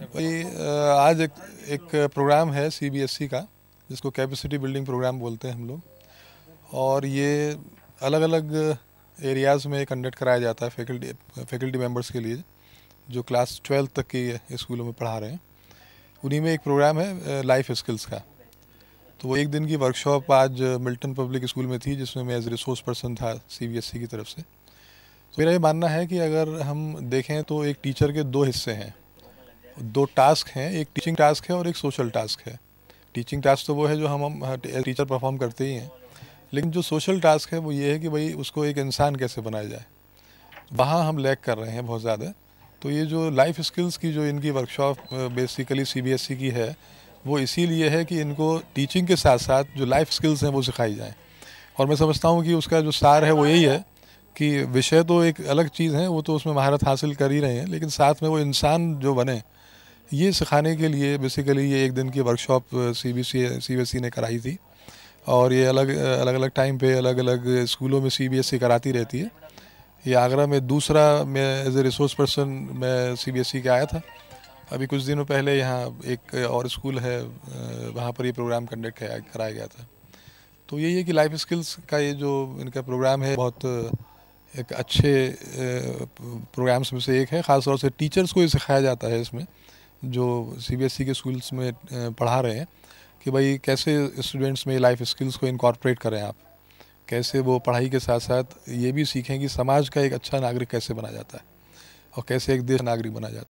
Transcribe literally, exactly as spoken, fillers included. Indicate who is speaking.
Speaker 1: भाई अ, आज एक एक प्रोग्राम है सीबीएसई का, जिसको कैपेसिटी बिल्डिंग प्रोग्राम बोलते हैं हम लोग। और ये अलग अलग एरियाज़ में कंडक्ट कराया जाता है फैकल्टी फैकल्टी मेंबर्स के लिए, जो क्लास ट्वेल्थ तक के स्कूलों में पढ़ा रहे हैं। उन्हीं में एक प्रोग्राम है लाइफ स्किल्स का। तो वो एक दिन की वर्कशॉप आज मिल्टन पब्लिक स्कूल में थी, जिसमें मैं एज रिसोर्स पर्सन था सीबीएसई की तरफ से। तो मेरा ये मानना है कि अगर हम देखें तो एक टीचर के दो हिस्से हैं, दो टास्क हैं। एक टीचिंग टास्क है और एक सोशल टास्क है। टीचिंग टास्क तो वो है जो हम हम टीचर परफॉर्म करते ही हैं, लेकिन जो सोशल टास्क है वो ये है कि भाई उसको एक इंसान कैसे बनाया जाए। वहाँ हम लैग कर रहे हैं बहुत ज़्यादा। तो ये जो लाइफ स्किल्स की जो इनकी वर्कशॉप बेसिकली सीबीएसई की है, वो इसीलिए है कि इनको टीचिंग के साथ साथ जो लाइफ स्किल्स हैं वो सिखाई जाएँ। और मैं समझता हूँ कि उसका जो सार है वो यही है कि विषय तो एक अलग चीज़ है, वो तो उसमें महारत हासिल कर ही रहे हैं, लेकिन साथ में वो इंसान जो बने, ये सिखाने के लिए बेसिकली ये एक दिन की वर्कशॉप सीबीएसई सीबीएसई ने कराई थी। और ये अलग अलग अलग टाइम पे अलग अलग स्कूलों में सीबीएसई कराती रहती है। ये आगरा में दूसरा, मैं एज ए रिसोर्स पर्सन मैं सीबीएसई के आया था। अभी कुछ दिनों पहले यहाँ एक और स्कूल है, वहाँ पर ये प्रोग्राम कंडक्ट कराया गया था। तो यही है कि लाइफ स्किल्स का ये जो इनका प्रोग्राम है, बहुत एक अच्छे प्रोग्राम्स में से एक है। ख़ास तौर से टीचर्स को ये सिखाया जाता है इसमें, जो सीबीएसई के स्कूल्स में पढ़ा रहे हैं, कि भाई कैसे स्टूडेंट्स में लाइफ स्किल्स को इनकॉर्पोरेट करें आप, कैसे वो पढ़ाई के साथ साथ ये भी सीखें कि समाज का एक अच्छा नागरिक कैसे बना जाता है और कैसे एक देश नागरिक बना जाता है।